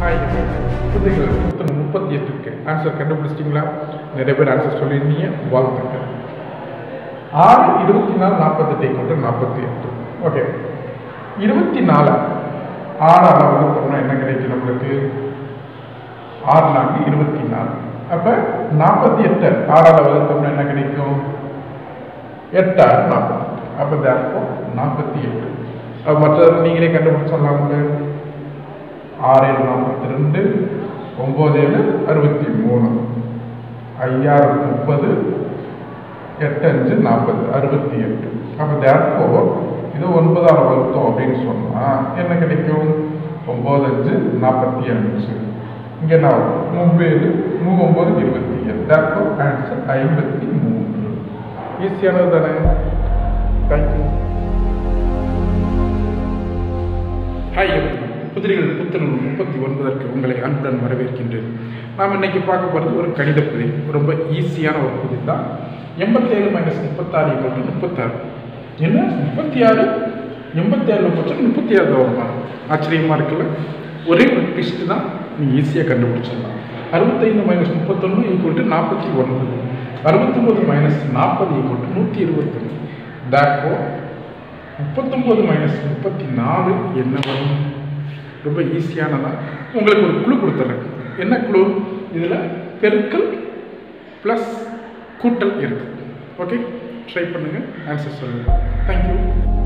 புதிர்கள் 38க்கு answer கண்டுபிடிச்சிட்டிங்களா? நிறைய பேர் ஆன்சர் சொல்லியிருந்தீங்க, வாழ்த்துக்கள். 6 24 48 48. ஓகே, 24 6ஆல் வகுத்தோம்னா என்ன கிடைக்கும் நம்மளுக்கு? 6 4 24. அப்போ 48 6ஆல் வகுத்தோம்னா என்ன கிடைக்கும்? 8 6 48. அப்போ தேர்ஃபோர் 48. அப்போ மற்ற நீங்களே கண்டுபிடிச்சிடலாம். 6 7 42, 9 7 63, 5 6 30, 8 5 40, 68. அப்போ தேர்ஃபோர் இது 9ஆல் வகுத்தோம் அப்படின்னு சொன்னால் என்ன கிடைக்கும்? 9 5 45. இங்கே என்ன வரும்? 37 39 27. Therefore answer 53. ஈஸியானது தானே? தேங்க்யூ. ஹாய், புதிரிகள் புத்தகம் 39க்கு உங்களை அன்புடன் வரவேற்கின்றேன். நாம் இன்னைக்கு பார்க்க போகிறது ஒரு கணித புதிர். ரொம்ப ஈஸியான ஒரு புதிர் தான். 87 - 36 = 36. என்ன 36 87 போச்சு 36 வருமா? ஆச்சரியமாக இருக்குல்ல? ஒரே ஒரு ட்விஸ்ட் தான், நீங்கள் ஈஸியாக கண்டுபிடிச்சிடலாம். 65 - 31 = 49. 69 - 40 = 121. தேர்ஃபோர் 39 - 34 என்ன வரும்? ரொம்ப ஈஸியானதான். உங்களுக்கு ஒரு குழு கொடுத்துட்றேன். என்ன குழு? இதில் பெருக்கல் ப்ளஸ் கூட்டல் இருக்குது. ஓகே, ட்ரை பண்ணுங்கள், ஆன்சர் சொல்லுங்கள். தேங்க்யூ.